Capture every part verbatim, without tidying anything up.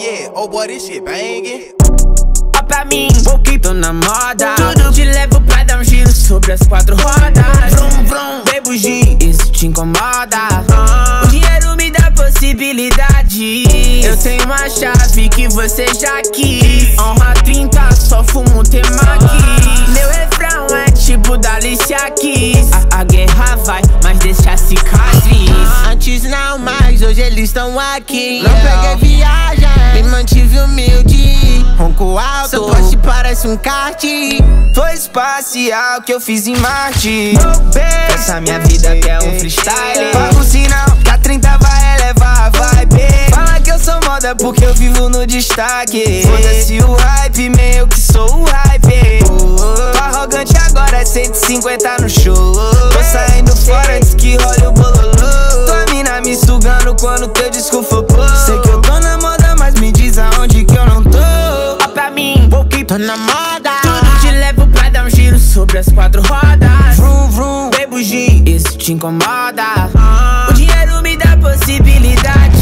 yeah, oh boy, this shit banging. Ó pra mim, pouquinho tô na moda. Tudo te levo pra dar um giro sobre as quatro rodas. Vrum, vrum, vem bugir, isso te incomoda. O dinheiro me dá possibilidade. Eu tenho uma chave que você já quis. Honra trinta, só fumo temaki. Meu refrão é tipo da Alicia Keys. A, a guerra vai, mas deixa cicatriz. Antes não, mas hoje eles estão aqui. Não peguei viagem, me mantive humilde. Ronco alto, seu poste parece um kart. Foi espacial que eu fiz em Marte. Essa minha vida que é um freestyle. Paga o sinal, que a trinta vai elevar a vibe. Fala que eu sou moda porque eu vivo no destaque. Foda-se o hype, meio que sou o hype. Tô arrogante agora é cento e cinquenta no show. Tô saindo fora antes que role o bololô. Tua mina me sugando quando teu disco for pô. Sei que eu tô na moda, mas me diz aonde que eu não tô. Ó pra mim, pouquinho tô na moda. Tudo te levo pra dar um giro sobre as quatro rodas. Vrum, vrum, vem bugir, isso te incomoda. O dinheiro me dá possibilidade.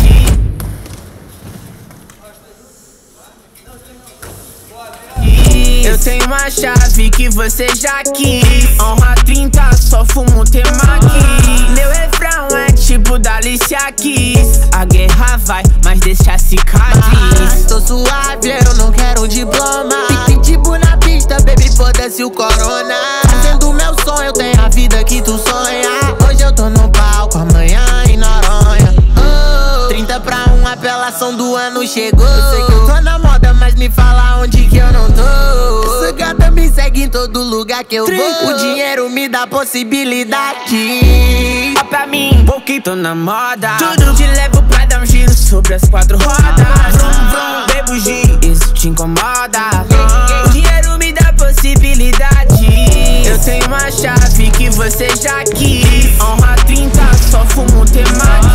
Eu tenho uma chave que você já quis. Honra trinta, só fumo temaki. Meu refrão é tipo da Alicia Keys. A guerra vai, mas deixa cicatriz. Tô suave, eu não quero um diploma. Pitbull na pista, baby, foda-se o corona. Fazendo meu sonho, eu tenho a vida que tu sonha. Hoje eu tô no palco, amanhã em Noronha. Oh, trinta pra um, a apelação do ano chegou. Eu sei que eu tô na moda, mas me fala onde que eu não tô. Essa gata me segue em todo lugar que eu vou. O dinheiro me dá possibilidade. Ó pra mim, pouquinho tô na moda. Tudo te levo pra dar um giro sobre as quatro rodas. Vrum, vrum, vem bugir, isso te incomoda. O dinheiro me dá possibilidade. Eu tenho uma chave que você já quis. Honra trinta, só fumo temaki.